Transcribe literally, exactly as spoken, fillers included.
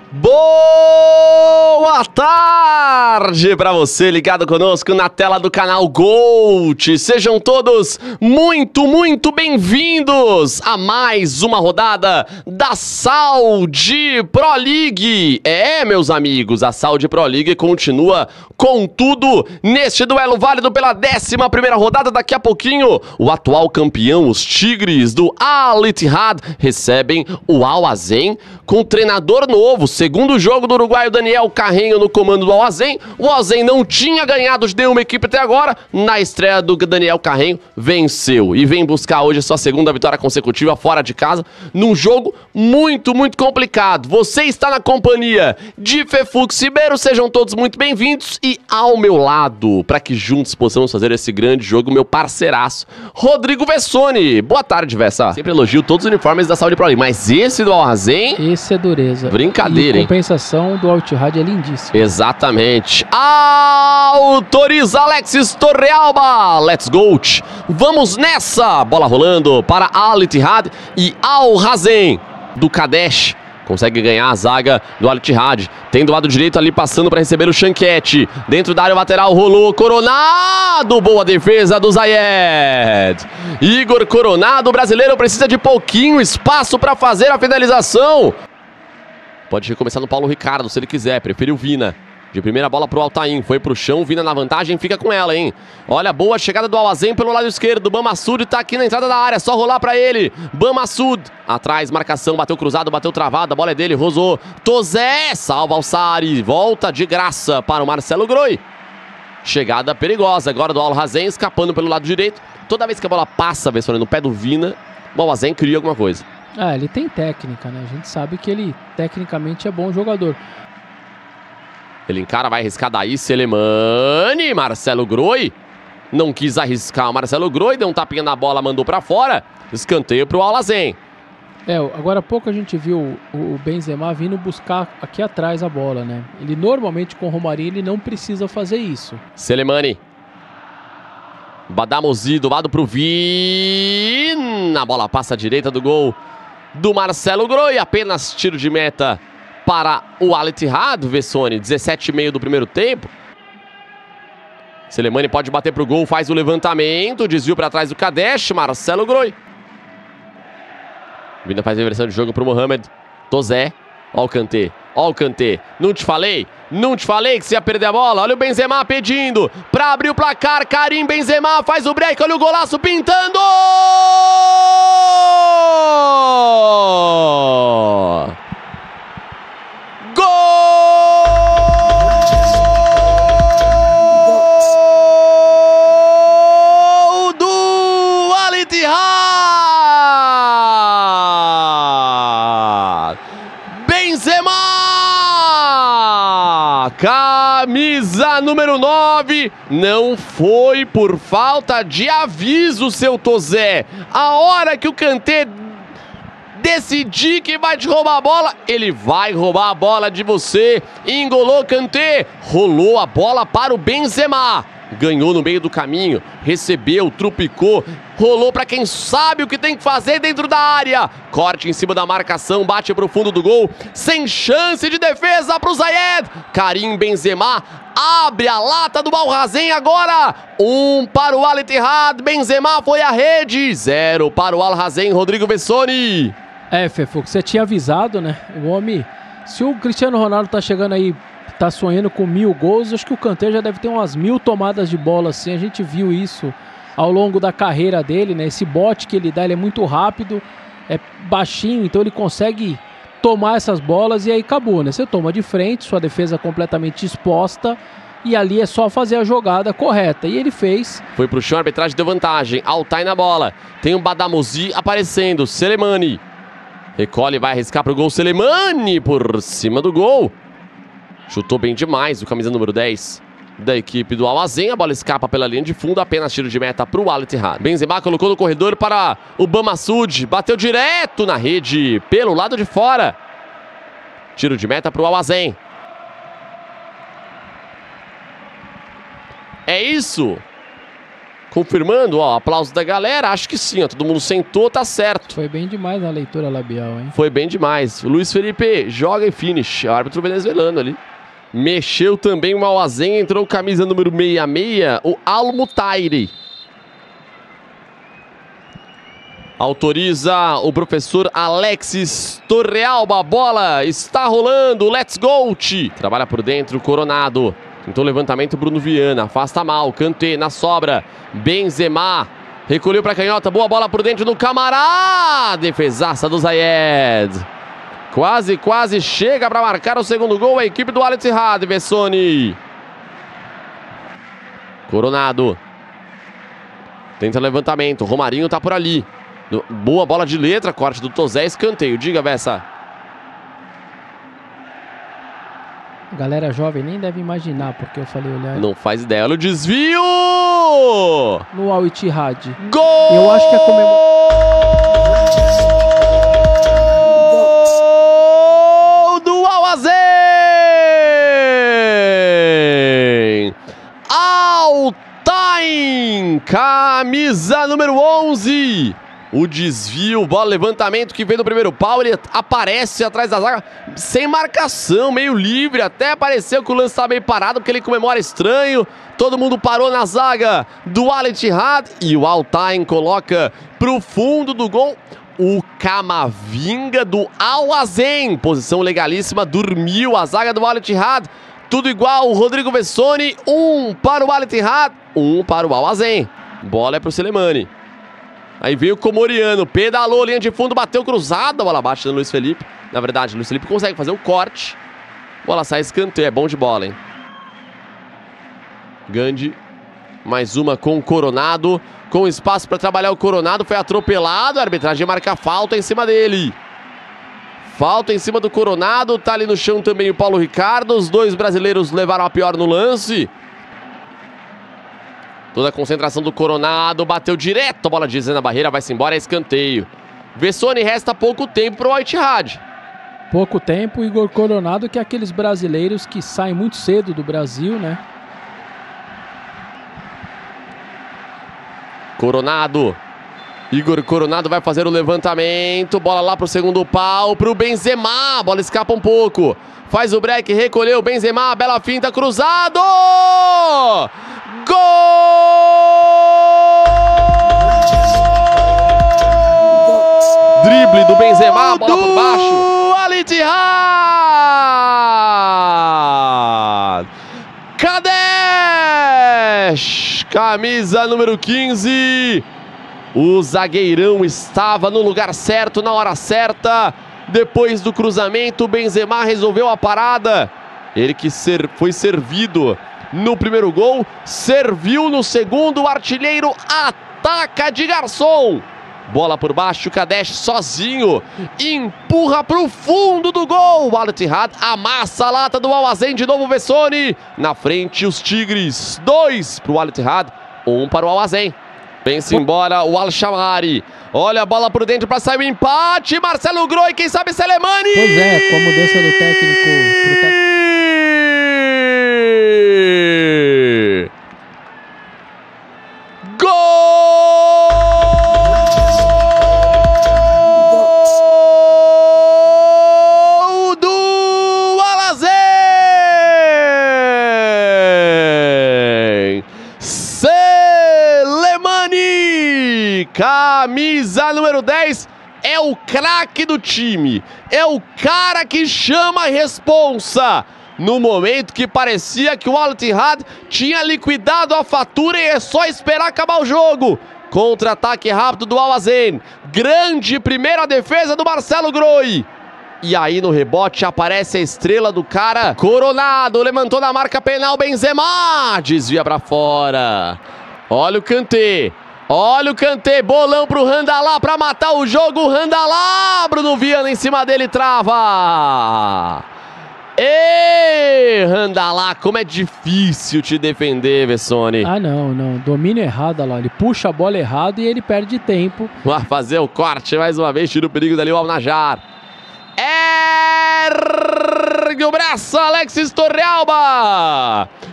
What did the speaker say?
Boa tarde para você ligado conosco na tela do canal Gold. Sejam todos muito, muito bem-vindos a mais uma rodada da Saudi Pro League. É, meus amigos, a Saudi Pro League continua com tudo neste duelo válido pela décima primeira rodada. Daqui a pouquinho, o atual campeão, os Tigres do Al Ittihad, recebem o Al Azen com treinador novo. Segundo jogo do uruguaio Daniel Carreño no comando do Al Azen. O Al Azen não tinha ganhado de nenhuma equipe até agora. Na estreia do Daniel Carreño, venceu e vem buscar hoje sua segunda vitória consecutiva fora de casa, num jogo muito, muito complicado. Você está na companhia de Fefux Ribeiro, sejam todos muito bem-vindos. E ao meu lado, para que juntos possamos fazer esse grande jogo, meu parceiraço, Rodrigo Vessoni. Boa tarde, Vessa. Sempre elogio todos os uniformes da Saudi Pro League, mas esse do Al Azen... Esse é dureza. Brincadeira, e hein? A compensação do Al Ittihad é lindíssima. Exatamente. Autoriza Alexis Torrealba. Let's go. Vamos nessa. Bola rolando para Al Ittihad e Al Azen do Kadesh. Consegue ganhar a zaga do Al Ittihad. Tem do lado direito ali passando para receber o Chanquete. Dentro da área lateral rolou Coronado. Boa defesa do Zayed. Igor Coronado, o brasileiro, precisa de pouquinho espaço para fazer a finalização. Pode recomeçar no Paulo Ricardo se ele quiser. Preferiu Vina. De primeira bola pro Altair, foi pro chão, Vina na vantagem, fica com ela, hein? Olha, boa chegada do Al Azen pelo lado esquerdo, Bam Massoud tá aqui na entrada da área, só rolar pra ele, Bam Massoud, atrás, marcação, bateu cruzado, bateu travado, a bola é dele, Rosou, Tozé, salva o Sari, volta de graça para o Marcelo Groi. Chegada perigosa agora do Al Azen, escapando pelo lado direito, toda vez que a bola passa, Vessone, no pé do Vina, o Al Azen cria alguma coisa. Ah, ele tem técnica, né? A gente sabe que ele, tecnicamente, é bom jogador. Ele encara, vai arriscar daí, Selemani, Marcelo Groi. Não quis arriscar o Marcelo Groi, deu um tapinha na bola, mandou pra fora. Escanteio pro Al Azen. É, agora há pouco a gente viu o Benzema vindo buscar aqui atrás a bola, né? Ele normalmente com o Romarinho ele não precisa fazer isso. Selemani. Badamosi do lado pro Vina. A bola passa à direita do gol do Marcelo Groi. Apenas tiro de meta para o Al Ittihad, Vessone, dezessete e meio do primeiro tempo. Selemani pode bater pro gol, faz o levantamento, desvio para trás do Kadesh, Marcelo Groi. Vina faz a inversão de jogo pro Mohamed. Tozé, ó o Kanté, ó o Kanté. Não te falei? Não te falei que você ia perder a bola? Olha o Benzema pedindo para abrir o placar. Karim Benzema faz o break, olha o golaço pintando! Gol do Al Ittihad! Benzema! Camisa número nove. Não foi por falta de aviso, seu Tozé. A hora que o Kanté decidir que vai te roubar a bola, ele vai roubar a bola de você. Engolou Kanté, rolou a bola para o Benzema. Ganhou no meio do caminho, recebeu, trupicou, rolou para quem sabe o que tem que fazer dentro da área. Corte em cima da marcação, bate para o fundo do gol, sem chance de defesa para o Zayed. Karim Benzema abre a lata do Al Azen agora. Um para o Al Ittihad, Benzema foi à rede. Zero para o Al Azen, Rodrigo Vessoni. É, Fefo, você tinha avisado, né? O homem, se o Cristiano Ronaldo tá chegando aí, tá sonhando com mil gols, acho que o Kanté já deve ter umas mil tomadas de bola, assim. A gente viu isso ao longo da carreira dele, né? Esse bote que ele dá, ele é muito rápido, é baixinho, então ele consegue tomar essas bolas e aí acabou, né? Você toma de frente, sua defesa completamente exposta e ali é só fazer a jogada correta. E ele fez. Foi pro chão, a arbitragem deu vantagem. Altair na bola. Tem um Badamosi aparecendo. Selemani. Recolhe, vai arriscar pro gol. Selemani por cima do gol. Chutou bem demais o camisa número dez da equipe do Al Azen. A bola escapa pela linha de fundo. Apenas tiro de meta pro Al Ittihad. Benzema colocou no corredor para o Bam Massoud. Bateu direto na rede pelo lado de fora. Tiro de meta pro Al Azen. É isso. Confirmando, ó, aplauso da galera, acho que sim, ó, todo mundo sentou, tá certo. Foi bem demais na leitura labial, hein? Foi bem demais. Luiz Felipe joga e finish, o árbitro venezuelano ali. Mexeu também o Al-Hazen, entrou camisa número sessenta e seis, o Al-Mutairi. Autoriza o professor Alexis Torrealba, a bola está rolando, let's go! Trabalha por dentro, Coronado. Tentou levantamento, Bruno Viana, afasta mal, Kanté na sobra, Benzema, recolheu para a canhota, boa bola por dentro do Camará, defesaça do Zayed. Quase, quase chega para marcar o segundo gol a equipe do Al-Ittihad, Vessone. Coronado. Tenta levantamento, Romarinho tá por ali. Boa bola de letra, corte do Tozé, escanteio, diga, Bessa. Galera jovem nem deve imaginar porque eu falei olhar. Não faz ideia. Olha o desvio! No Al-Ittihad. Gol! Eu acho que é Gol do Al-Hazen! Al-Tain! Camisa número onze. O desvio, bola, levantamento que vem do primeiro pau, ele aparece atrás da zaga, sem marcação, meio livre, até pareceu que o lance estava meio parado, porque ele comemora estranho, todo mundo parou na zaga do Al-Ittihad, e o Al-Tain coloca pro fundo do gol o Camavinga do Al-Hazen, posição legalíssima, dormiu a zaga do Al-Ittihad, tudo igual, o Rodrigo Vessone, um para o Al-Ittihad, um para o Al-Hazen, bola é pro Selemani. Aí veio o Comoriano, pedalou, linha de fundo, bateu cruzado, a bola bate no Luiz Felipe. Na verdade, o Luiz Felipe consegue fazer o corte. Bola sai, escanteio, é bom de bola, hein? Gandhi, mais uma com o Coronado, com espaço para trabalhar o Coronado, foi atropelado, a arbitragem marca falta em cima dele. Falta em cima do Coronado, tá ali no chão também o Paulo Ricardo, os dois brasileiros levaram a pior no lance. Toda a concentração do Coronado, bateu direto, a bola desvia na barreira, vai-se embora, é escanteio. Vessone, resta pouco tempo para o Al-Ittihad. Pouco tempo, Igor Coronado, que é aqueles brasileiros que saem muito cedo do Brasil, né? Coronado. Igor Coronado vai fazer o levantamento, bola lá pro segundo pau, pro Benzema, a bola escapa um pouco. Faz o break, recolheu, Benzema, bela finta, cruzado! Gol! Drible do Benzema, bola por baixo. Al-Ittihad! Kadesh! Camisa número quinze. O zagueirão estava no lugar certo, na hora certa. Depois do cruzamento, o Benzema resolveu a parada. Ele que ser, foi servido no primeiro gol, serviu no segundo, o artilheiro ataca de garçom. Bola por baixo, Kadesh sozinho, empurra para o fundo do gol. O Al-Ittihad amassa a lata do Al-Hazen, de novo Vessone. Na frente os Tigres, dois para o Al-Ittihad, um para o Al-Hazen. Pensa embora o Al-Shamari. Olha a bola por dentro para sair o empate. Marcelo Groi, quem sabe Selemani. Pois é, com a mudança do técnico pro técnico. Gol do Al-Hazen. Selemani, camisa número dez, é o craque do time, é o cara que chama a responsa. No momento que parecia que o Al-Ittihad tinha liquidado a fatura e é só esperar acabar o jogo. Contra-ataque rápido do Al-Hazen. Grande primeira defesa do Marcelo Groi. E aí no rebote aparece a estrela do cara. Coronado, levantou na marca penal, Benzema. Desvia pra fora. Olha o Kanté. Olha o Kanté, bolão pro Randalá pra matar o jogo. Randalá, Bruno Viana em cima dele, trava. Ê, Randalá, como é difícil te defender, Vessone. Ah, não, não. Domínio errado, olha lá. Ele puxa a bola errado e ele perde tempo. Vai fazer o corte mais uma vez, tira o perigo dali o Al-Najar. Ergue o braço, Alexis Torrealba.